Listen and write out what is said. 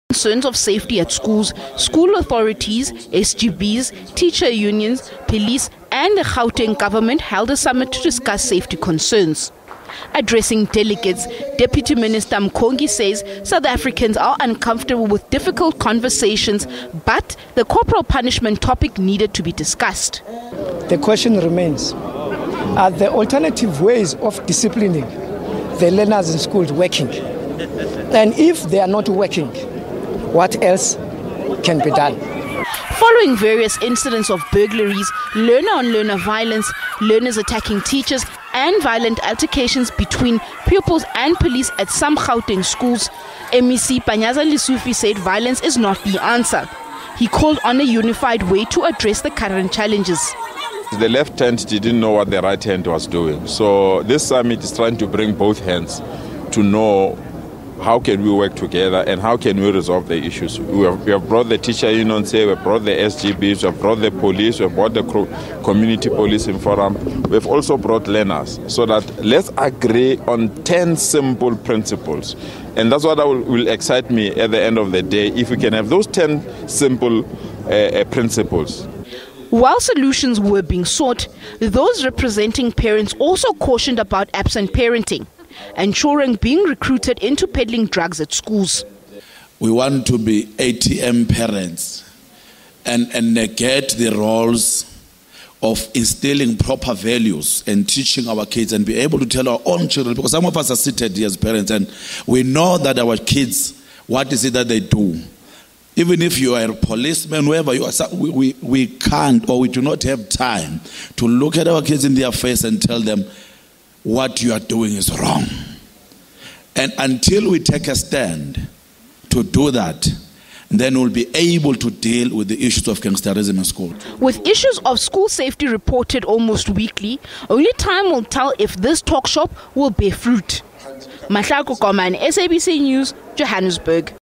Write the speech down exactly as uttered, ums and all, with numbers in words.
Concerns of safety at schools, school authorities, S G Bs, teacher unions, police and the Gauteng government held a summit to discuss safety concerns. Addressing delegates, Deputy Minister Mkhongi says South Africans are uncomfortable with difficult conversations, but the corporal punishment topic needed to be discussed. The question remains, are the alternative ways of disciplining the learners in schools working? And if they are not working, what else can be done? Following various incidents of burglaries, learner-on-learner violence, learners attacking teachers and violent altercations between pupils and police at some Gauteng schools, M E C Panyaza Lesufi said violence is not the answer. He called on a unified way to address the current challenges. The left hand didn't know what the right hand was doing. So this summit is trying to bring both hands to know how can we work together and how can we resolve the issues. We have, we have brought the teacher unions here, we have brought the S G Bs, we have brought the police, we have brought the community policing forum. We have also brought learners so that let's agree on ten simple principles. And that's what will, will excite me at the end of the day, if we can have those ten simple uh, uh, principles. While solutions were being sought, those representing parents also cautioned about absent parenting, ensuring being recruited into peddling drugs at schools. We want to be A T M parents and, and negate the roles of instilling proper values and teaching our kids and be able to tell our own children, because some of us are seated here as parents and we know that our kids, what is it that they do? Even if you are a policeman, whoever you are, we, we, we can't or we do not have time to look at our kids in their face and tell them what you are doing is wrong. And until we take a stand to do that, then we'll be able to deal with the issues of gangsterism in school. With issues of school safety reported almost weekly, only time will tell if this talk shop will bear fruit. Mahlako Komane, S A B C News, Johannesburg.